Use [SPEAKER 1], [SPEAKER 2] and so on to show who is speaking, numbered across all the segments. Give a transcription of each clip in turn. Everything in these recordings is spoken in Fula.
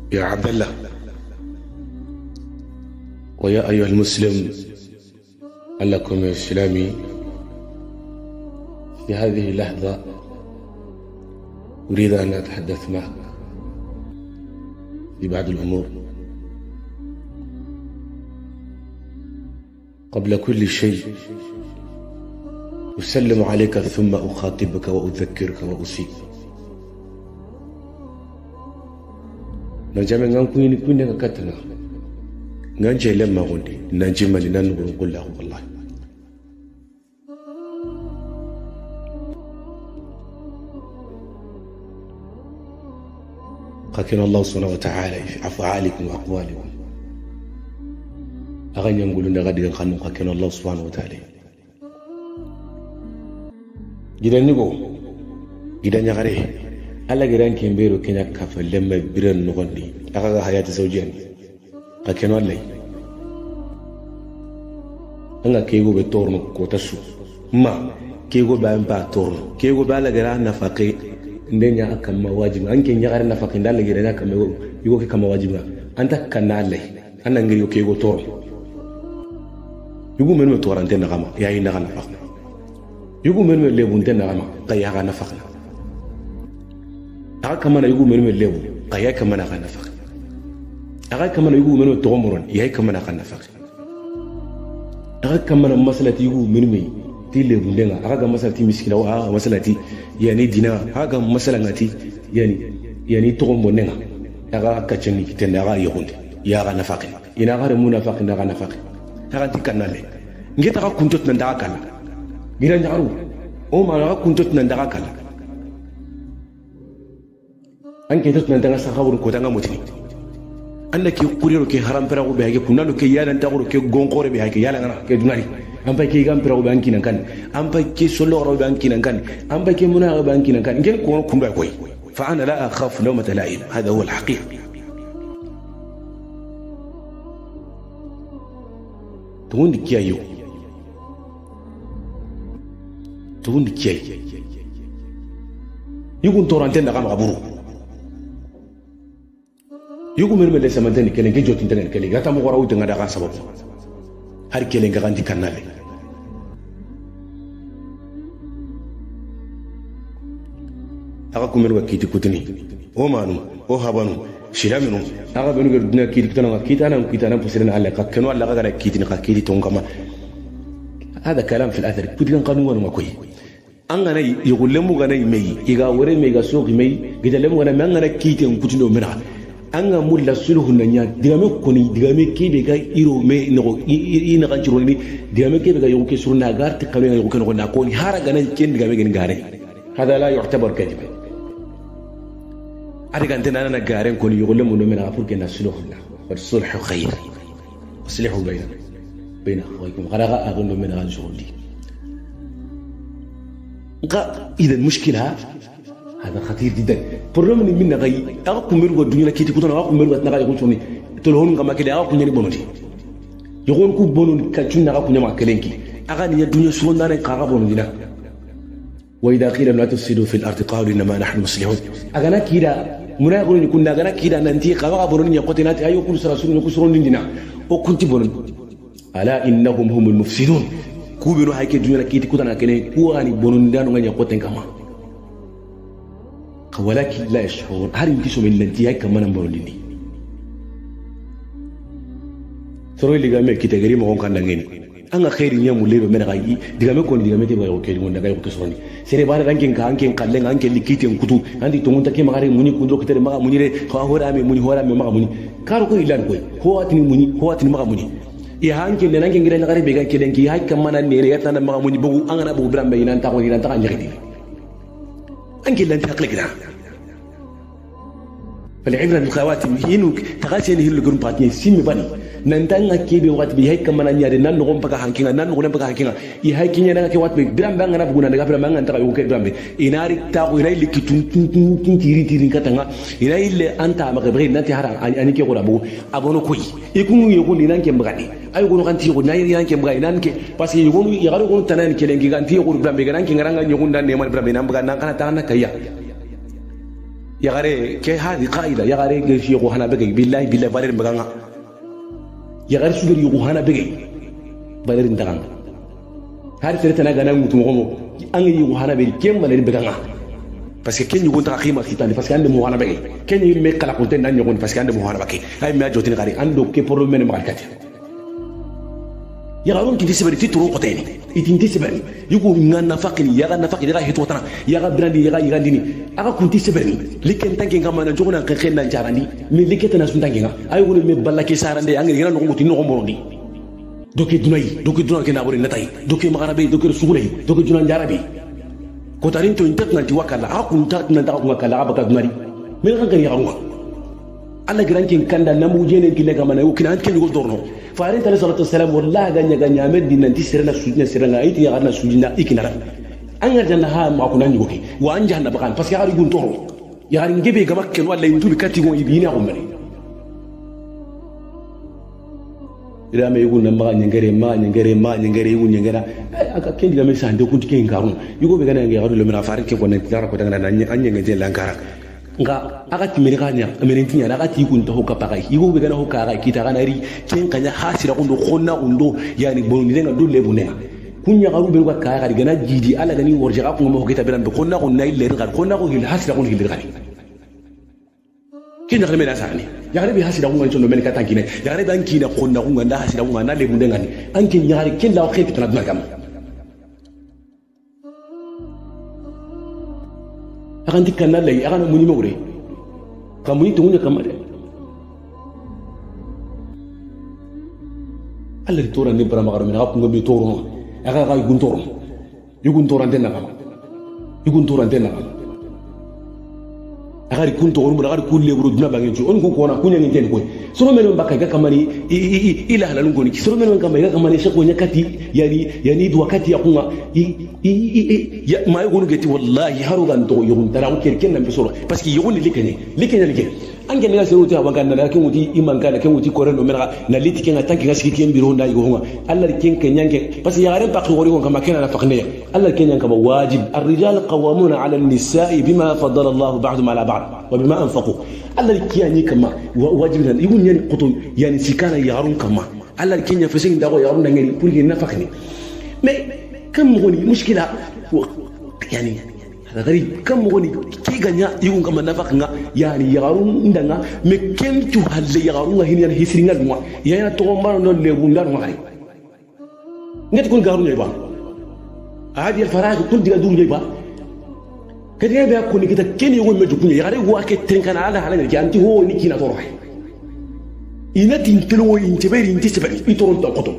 [SPEAKER 1] يا عبد الله ويا أيها المسلم، لكم إسلامي في هذه اللحظة أريد أن أتحدث معك في بعض الأمور. قبل كل شيء أسلم عليك ثم أخاطبك وأذكرك وأوصيك. نجمع نكون كنا كتنا نجي لما غندي نجمع ننقل نقول له والله قاكن الله سبحانه وتعالى في أفعالكم وأقوالكم. أغني نقولون غادي نخلو قاكن الله سبحانه وتعالى. جدا نقول جدا نغري alla giran kembero kenya kafa lemma biran nogondi aga hayati zawjiyan akeno allai anga kego be torno ko tasu ma kego ba mba torno kego ba la gara nafaqi ndenya akama wajibi anke nyagara nafaqi ndalla gira akama yugo ke kama wajibi anta kanna allai anna ngiri yo kego torno yugo menme torante na gama yayi na gana faqna yugo menme lebunte na gama qayya gana faqna aga kamana yugo menme lebu qayya kamana gana faqna aga kamana yugo menme togomoron yayi kamana gana faqna aga kamana masalati yugo menme ti lebundenga aga masalati miskina wa aga masalati yani dina aga masalangati yani togomonenga aga kacheni kitenda aga yohunde ya gana faqna ina gare munafaqina gana faqna aga tikanale ngeta ka kuntot nan daga kala gira nyaru o ma ka kuntot nan daga kala an ke tot nan daga sahabur ko tanga mutini anda ke kuriro ke haram pera ko be hage kunalo ke yana taguro ke gonkore be hage yala ngana ke dunari am pa ke gam pera ko be ankinan kan am pa ke solo ro be ankinan kan am pa ke muna be ankinan kan ngel ko kumba koy fa ana la akhaf lawmata la'im hada huwa al-haqiqa. توندي كيايو توندي كياي يكون تورانتين دا كما غبرو يكون ميرمل لي سمانتين كلين كي جوتين تنين كلين غاتا مو غراو دنگا دا كان سبب هر كلين غاندي كانالي اغاكم ميروا كيتي كوتني او مانو او هابانو شيلامنو aga benu ga duna kiti kitana فسرنا على كانوا على غير كيتي نقاكيتي تونكما. هذا كلام في الاثر بدين قانون ما كوي angana yugulemu gana imei iga wore mega soki mei gijalemu gana mangana kiti nkutino mera anga mulla sulhu nanya digame koni digame kebe ga iro me no ina kan chironi digame kebe ga yoke surna garti kanu yoke no na koni hara gana ken digame gen gare hada la yu'tabar kadhiba أرجعنا أنا نجارين كل يقول لهم من أفريقيا نسلوهنا والصلح خير وصلحوا بين أخويكم غرقا أغنوا من هذا الشغل. إذا المشكلة هذا خطير جدا. برنامج من نغاي أقوم مروا الدنيا كي تكون أقوم مروا نغاي يقول شوني تلهون كما كده أقوم يني بونودي يقول كوب بونود كتشون نغاي كنيا ماكلينكي أغاني الدنيا شلون نارن كارا بونودينا. وإذا قيل لا تفسدوا في الأرض قالوا إنما نحن مصلحون. أغانا كيدا منا يقولون كنا أغانا كيدا ننتي قاوا بونون يقتنات أيو كل سراسون يكسرون دينا أو كنت بونون ألا إنهم هم المفسدون. كوبيرو هاي كدنيا كي تكون أنا كني كواني بونون دانو غني يقتن كمان. ولكن لا يشعرون. هل يمكن من ننتي هاي كمان بونون ديني. سروي اللي قامي كتجري ما هو كان نعيني. أنا خير يوم مولي بمن غاي دعامي كوني دعامي تبغى يوكل من نعاي يوكسرني سيربار رانكين كانكين كالين كانكين لكيتين كتو عندي تومون تكيم مغاري موني كندرو كتير مغا موني ره هورامي موني مغا موني كارو كوي لان كوي هو أتني مغا موني يهانكين لانكين غير نغاري بيجان كيلين كي هاي كمان نيريات أنا مغا موني بقول أنا بقول برام بينان تاكل جريدي أنكين لان تأكل كده فالعبرة بالخواتم هينو تغاسين هيلو جرون باتني سيمي بني نندعنا كيبي وقت بيهاي كمان نياري نان نقوم بقى هانكينا نان نقوم بقى هانكينا يهاي كينيا نان كي وقت بي برام بانغنا بقولنا نجا برام بانغنا ترى يوكل برام بي إناري تاو إناري لكي تون تيري كتاعنا إناري اللي أنت ما كبرين نانتي هرا أني كي أقول أبو أبونو كوي يكون نان كي مغني أي يكون كان تيجو نان كي مغني نان كي بس يكون تنان كي لين كي كان تيجو برام بي كان كي نان يكون نان نيمان برام بي نان بقى نان كنا تاعنا كيا يا غري كي هذه قاعده يا غري يقو هنا بقي بالله بالله بالر بغانا يا غري سوغر يقو هنا بقي بالر ندغان هذه سرتنا غانا متو مغمو ان يقو هنا بقي كم بالر بغانا parce que ken yugo ta khima khitani parce que ande mo wana bege ken yi me kala ko ten nan yugo parce que ande mo wana bake ay me jotini gari ando ke problème ma kati ya garun ti sibari ti turu ko teni itinti sibari yugo ngana fakini ya ga nafaqi ga hito tana ya ga brandi ya ga dini aga kunti sibari liken tanki ngama na jogona ka khenna jarani me liketa na sun tanki nga ay woni me ballake sarande angi ngana no ngoti no ngomorondi doki dunay ke na bori natay doki magarabe doki sugulay doki dunan jarabi ko tarin to intat nanti wakala akun tat nan ta ko kala abaka dunari men kan kan yaruwa alla grankin kanda namu jenen kile kama na ukina an ken go dorno farin ta sallallahu alaihi wasallam wallahi ganya med dinan ti sirna sujina sirna aiti ya garna sujina ikinara an ga janna ha ma kunan yugo ki wa an janna bakan parce que hari gun toro ya hari ngebe ga makken wallahi ntubi kati go ibina ko mari ila me yugo na ma nyengere yugo nyengera aka kendi ga me sande kunti ken garun yugo be gana ngi garu le mena farin ke ko ne dara ko daga na anya ngende lankara nga aka timiri kanya amerintinya aka ti kun to ka pakai yugo be gana ho ka kita kana ri ken kanya hasira kundo khonna undo yani bonu ne ngado le bunena kunya garu be ka ka gana jidi ala gani worje ka ko mo kita be be khonna ko nay le ngal khonna ko hil hasira ko hil gani ken ngale mena sani ya gare bi hasira ko ngal men ka tankine ya gare ban kina khonna ko nganda hasira ko na le bunena ni anke nyaari ken la kheti tan dum kam akan dikanna lay akan muni mawre kamuni tungunya kamade alla tora ne bara magaro mina ko ngobi toro aka ga yugun toro antenna kama agari kunto on bura agari kulle buru duna bangi ci on ko kona kunya ngi ten ko soro meno bakka ga kamani ila halalun ko ni soro meno kamani ga kamani shako nyakati yani du wakati ya kunga ya ma yugo ngeti wallahi harugan to yugun tara ko kerken nan bisoro parce que yugo ni likene an gene ga seruti abanga na ke muti imanga na ke muti koreno mena na liti kenga tanki ga siki ken biro ndai go hunga allah ken kenyange parce que yaren pakri wori ko kama kenana fakne allah kenyan kama wajib الرجال قوامون على النساء بما فضل الله بعضهم على بعض وبما انفقوا الله كياني كما واجب يقول يعني قطو يعني سكانا يارون كما الله كينيا فسين داغو يارون ngeni pour que nafakni mais كم غني مشكله يعني هذا غريب كم غني كي غنيا يقول كما نفقنا يعني يارون ndanga mais ken tu halle yarun hin yan hisringa dum yana to maro non le bundar ngari ngati kun garu ba هذه الفراغ كل دي دور جيبا كده بقى كوني كده كين يقول مجبوني يا غريب واحد تين كان على حالنا انت هو نيكي نتروح إن تنتلو ينتبري ينتسبري يتورن تقطو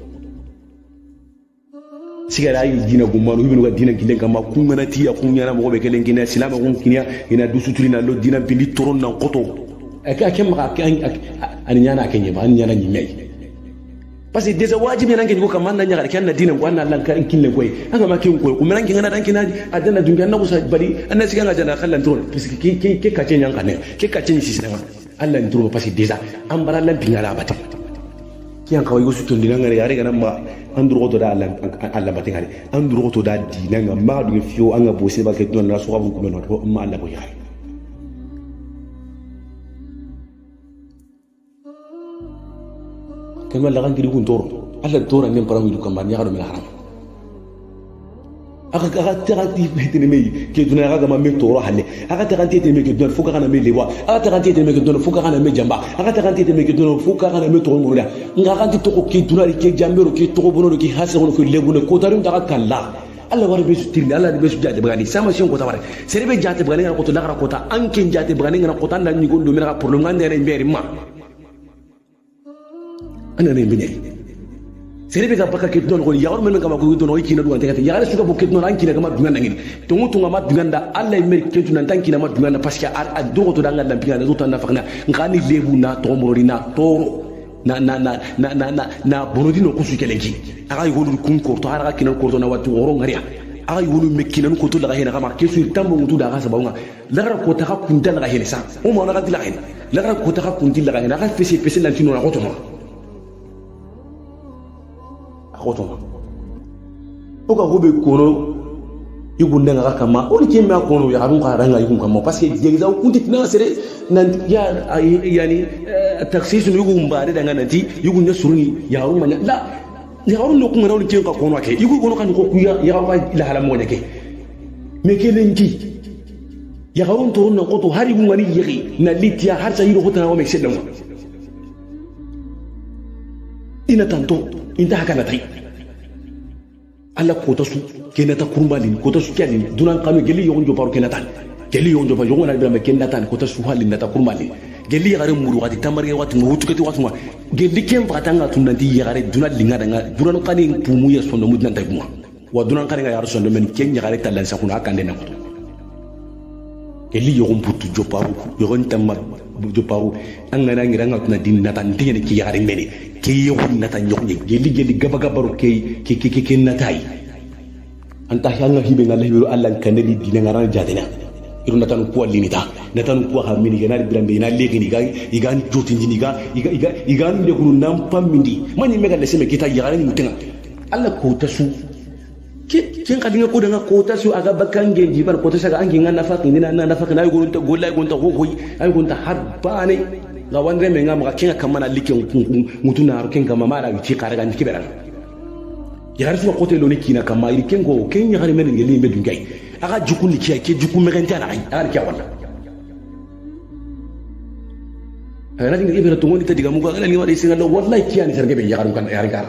[SPEAKER 1] sigara ay dina gumano ibnu ga dina gilen kama kungana tiya kunyana mo be kelen gina silama gun kinya ina dusuturi na lo dina bindi toron na qoto aka kemma ka an nyana kenye ba an nyana nyimei parce que déjà wajibi nan ke ko kam nan nyaga kan na dinan ko an Allah kan kinne koy anga ma kin koy ko men ngana dan kina adana dunga na kusa bari an na siga jana khallan tron parce que ke ka cen yanka ne ke ka cen sisi nan Allah nturo parce que déjà an bara lan pingala bata kiyan kawai go sutun dinan ngare yare ganan ma an duro to da Allah batin hare an duro to da dinan ma du fiyo anga bosi ba ke don na so ko men to ma Allah ko yare كما لا غندير يكون دور على الدور اللي نبراو يدو كمان ياخذوا من الحرام اغا تغادي بيتني مي كيدنا اغا ما مي تورو حلي اغا تغادي تي مي كيدنا فوق انا مي ليوا اغا تغادي تي مي كيدنا فوق انا مي جنبا اغا تغادي تي مي كيدنا فوق انا مي تورو مولا nga ganti to ko kيدنا كي جامبرو كي تو بونو كي حاسو كو ليبو كو تاريم دغا كلا الله وري بيسو تيرني الله بيسو جاتي بغاني سما شون كو تبارك سيربي جاتي بغاني كو تو لاغرا كو تا انكين جاتي بغاني كو تا ناني غوندو مينا بروبليم غاندي مبيري ما أنا نبني سيربي كابكا كيتنون غولي ياور من كما كويتون هوي كينا دوان تيغاتي ياغال سوكا بو كيتنون ان كينا كما دوان نغي تونغو تونغا ما دوان دا الله يمر كيتون ان كينا ما دوان باسكو ا دوغو تو دانغال لامبينا دو تان نافقنا غاني ليبو نا توموري نا تورو نا بونودي نو كوسو كيلنكي اغا يغولو كون كورتو هارا كينا كورتو نا واتو غورو غاريا اغا يغولو مكينا كوتو لا هنا كما كيسو تامبو متو دا غاسا باونغا لا را كوتا كا كوندا لا هنا سا او ما نا غادي لا هنا لا را كوتا كا كوندي لا هنا غا فيسي لانتينو نا غوتو خوتو اوكا هوبي كونو يقول لنا كما أول كم ما يكونوا يعرفون قارنا يكون كما بس يجزاو كنت ناصر يا يعني التخصيص يقول مبارد أنا نتي يقول نسرني يعرفون من لا يعرفون لكم أنا أول كم كونوا كي يقول كونوا كانوا كويا يعرفون لا هلا مو نكى مكيننتي يعرفون تقول نقطة هاري بماني يجي نليتيا هرسا يروح تنا ومكسلهم إن تانتو إنت هكذا تري alla kotasu kenata kurmalin kotasu kyalin dunan kanu geli yogon joparu kenatan geli yogon joparu yogon na bama kenatan kotasu halin nata kurmalin geli yagare muru wati tamare wati ngutu keti wati geli kem fatanga tunanti yagare dunan linga danga dunan kani pumu ya sondo mudnan taybuma wa dunan kani ya sondo men ken yagare talan sakuna akande na koto geli yogon putu joparu yogon tamma joparu angana ngiranga tuna din natan tiyene ki yagare meni ke yogon natan yogne geli gaba gabaru ke natai anta yanga hibe ngalla hibe Allah kaneli dina ngara jadina iru natan ko limita natan ko ha mini gana birambe na legi ni gai igan jotindi ni ga igan de kunu nam pamindi mani mega le seme kita yara ni mutenga Allah ko tasu ken kadinga ko danga ko tasu aga bakange jibar ko tasu aga angi ngana faqi ni na faqi na yugo nta golla yugo nta hoyi ay go nta harbane ga wandre me ngam ga kenga kamana liken mutuna aro kenga mama ra yuti karaga ni kibera yar su ko telo ni kina kama iri kengo ken yari men ngeli me dungay aga jukun ni kiya ke jukun me ganta na aga kiya wala ana dinga ibira to ngoni tadiga mugo ala ni wadi singa no wallahi kiya ni serge be yagaru kan yari kar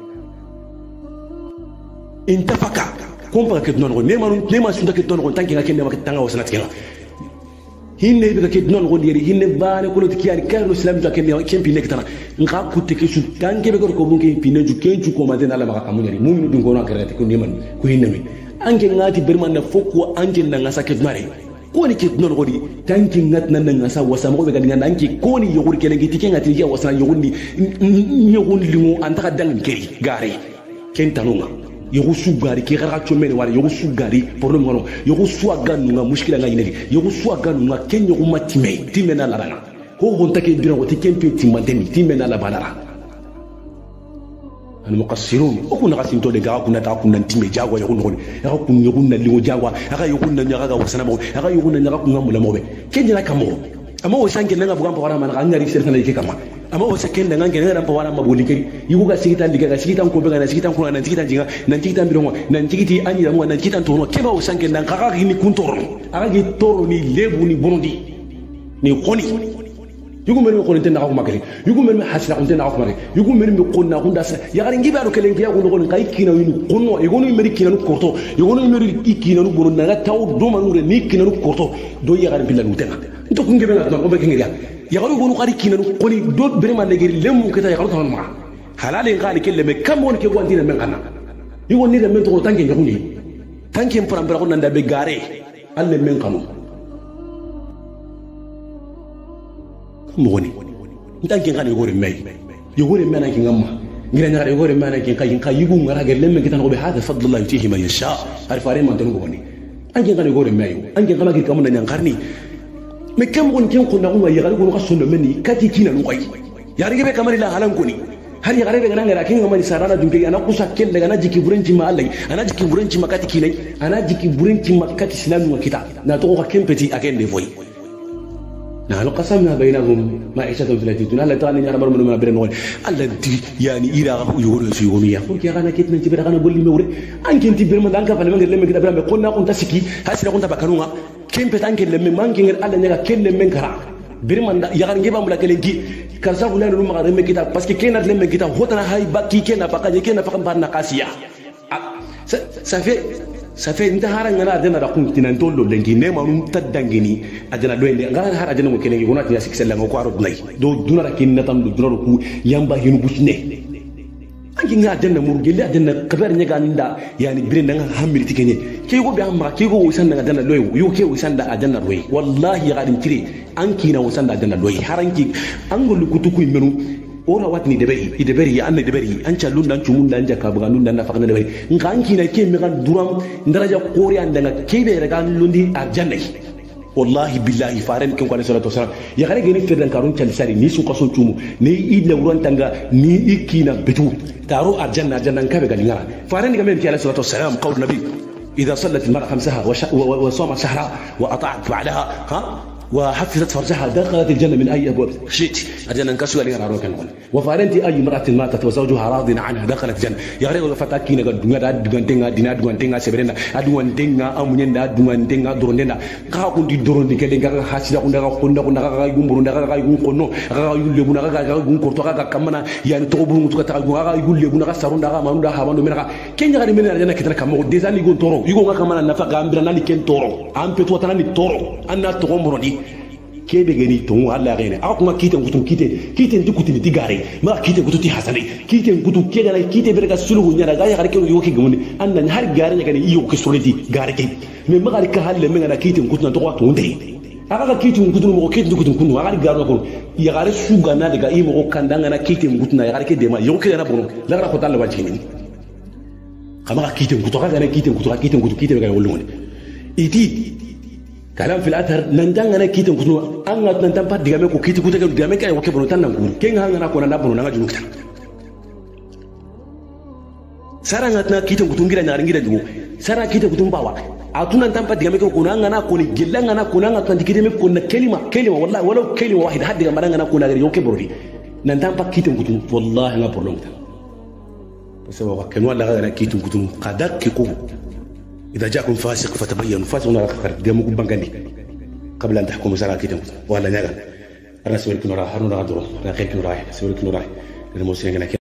[SPEAKER 1] intafaka kompa ke non ko ne ma sunda ke non ko tanki ga kende ma tanga wasana tiga hinne be ke non ko yeri hinne baane ko loti kiya ni karno islam to kende kempi nek tana nga kutte ke su tanke be ko bunke pine ju kenju ko madena la maka kamunyari mu'minu dun ko na karate ko neman ko hinne mi anke ngati berman na fokko anke na ngasa ke mare ko ni ke non ko di tanke ngat nan na ngasa wasa mo be ga ngana anke ko ni yogur ke lengi tike ngati ya wasa yogur ni yogur limu antaka dangi keri gare ken tanunga yogo su gari ke gara chomene wala yogo su gari problème ngono yogo su aganu nga mushkila nga yinegi yogo su aganu nga ken yogo matime timena la bana ko honta ke bira wati kempe timanteni timena la bana al muqassirun o kuna qasim to de ga kuna ta kuna time jagwa yogo ngoni ya kun yogo na lingo jagwa aga yogo na nyaga wasana mo aga yogo na nyaga kunga mula mobe kenjina kamo ama o sanke nga bugan pawara man ga ngari sertana yake kama ama o sakenda nga ngene pawara mabuli keri yugo ga sigita liga ga sigita ko be ga sigita ko na sigita jinga na sigita birongo na sigiti ani da mo na sigita tono keba o sanke nga ga ni kuntoro aga gi toro ni lebu ni bondi ni khoni yugo men ko tenda ko makari yugo men hasna ko tenda ko makari yugo men mi qonna ko ndasa ya gari ngiba do kelen fiya ko no kai kina yinu qonno e gonu meri kina no korto e gonu meri kina no gonu na taw do manure ni kina no korto do ya gari billalu tena to ko ngebe na ko be kinga ya gari gonu gari kina no qoni do berema legeri lemu keta ya gari tan ma halale ngani kelle me kam won ke wandina men kana yugo ni de men to tanke ngoni tanke mpara ko nanda be gare alle men kanu moni ntanke ngani gore may yogore mena ki ngamma ngira ngara yogore mena ki kay kay yugo ngara gel lemme kitan ko be hada fadlullah yutihi man yasha arfare man tan ngoni anke ngani gore may anke ngala ki kamuna nyangarni me kam gon ken ko na ko yagari ko kasondo meni kati kina no koy yari be kamari la halan ko ni har yagare be ngara kin ngamani sarana dunke ana kusa ken daga na jiki burenci ma Allah ana jiki burenci makati kinai ana jiki burenci makati islamu kita na to ko kempeti akende voy نحن قسمنا بينهم معيشتهم في الحياة الدنيا. لا تراني أنا مرمن ما بين نقول الذي يعني إذا يقول يوميا قل يا غانا كيت من تبرع غانا بقول لي موري أنك أنت برمن دانك فلما قال لما كده برمن قلنا كنت سكي هسنا كنت بكرونا كم بتانك لما ما كان الله نجا كل لما كرا برمن يا غانا جيبهم ولا كلنجي كرسا ولا نروم غير لما كده بس كي كنا لما كده هو تنا هاي باكي كنا بقى كنا بقى بارنا كاسيا safe nta haran ngana adena da kun tinan tollo lengi ne ma num taddangini adena do ende ngana har adena mo kenengi wona tiya siksella ngo ko aro dunay do dunara kin natam do dunaro ku yamba hinu busne angi nga adena murgeli adena kabar nyaga nda yani bire nga hamiri tikenye ke go be amma ke go wisan nga adena loy yo ke wisan da adena loy wallahi gadin tire anki na wisan da adena loy haranki angol kutuku menu ora watni deberi ya anne deberi ancha lunda chumun dan jaka buga lunda na fakna deberi nganki na ke mi kan duram daraja qori andanga kebe rega lundi arjanna wallahi billahi faran kin kwani salatu wasalam ya gare gani firdan karun chalisari ni su kaso chumu ni idle wuran tanga ni ikina betu taro arjanna kabe galinga faran ga men ki salatu wasalam qaul nabi اذا صلت المراه خمسها وصامت شهرها واطاعت بعدها وحفظت فرجها دخلت الجنه من اي ابواب شئت. الجنه انكسوا لي راروك نقول وفارنتي اي امراه ماتت وزوجها راض عنها دخلت الجنه. يا ريت فتاكينا الدنيا دغنتنga dina dugantنga seberena adugantنga amunyenda adugantنga dorondena ka kundi dorondi kede ga hasida kunda ga yumburu ndaga ga yunkono ga yulle buna ga yunkorto ga kamana yani to buru mutuka ta ga yulle buna ga sarunda ga manunda ha bando menaka kenya ga menena jana kitana kamo deza ni gon toro yugo ga kamana nafa ga ambira nani ken toro ampe to tanani toro anna to gomboro kebe gani tongu alla gene akuma kiten kutum kiten tukuti ni tigare ma kiten kututi hasani kiten kutu kega la kite berga sulu nyara ga ya garke yo ki gumuni anna har gare ya gani iyo ki soliti gare ke me ma gari ka halle men na kiten kutu na to ko tunde aga kiten kutu mo kiten kutu kunu aga garo ko ya gare suga na daga imo ko kandanga na kiten kutu na ya garke de ma yo ki na bono la gara ko talla wajini kama kiten kutu ga na kiten kutu ga wolone iti كلام في الاثر نندان انا كيتن كنو ان نندان با ديغامي كو كيتي كوتا ديغامي كاي وكي بنو تان نغور كين هان انا كونا نابنو نغا جنو كتا سارا ناتنا كيتن كوتو غيدا نارنغيدا دو سارا كيتن كوتو باوا اتونا نندان با ديغامي كو كونا انا كوني جيلان انا كونا ناتان ديغامي كونا كلمه والله ولو كلمه واحده حد ديغامي انا كونا غير يوكي برودي نندان با كيتن كوتو والله نا بروبلم بس هو كان ولا غير كيتن كوتو قدك كو إذا جاءكم فاسق فتبينوا فاسقون على خير دمكم بانغاندي قبل أن تحكموا سراكيتم ولا نغان أنا سويت نورا هارون رادرو أنا خير نورا سويت نورا الموسيقى